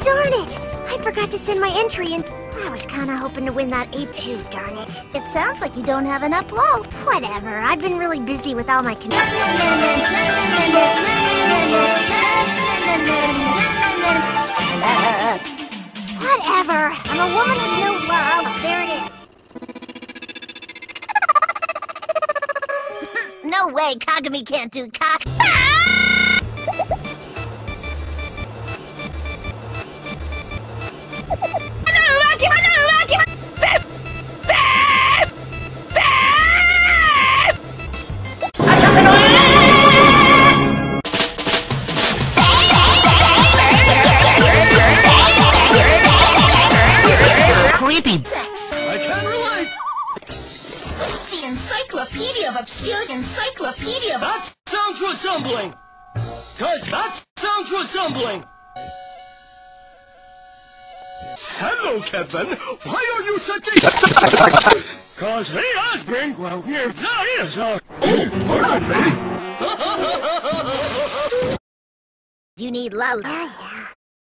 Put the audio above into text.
darn it! I forgot to send my entry and I was kinda hoping to win that A2, darn it. It sounds like you don't have an upload. Whatever, I've been really busy with all my Whatever, I'm a woman with no love. There it is. No way, Kagami can't do cock. Creepy. Sex. I can relate. The Encyclopedia of Obscure Encyclopedia. That sounds resembling. That sounds resembling. Hello, Kevin. Why are you such a... Cause he has been grown near. That is a... Oh, pardon me. You need love. Yeah.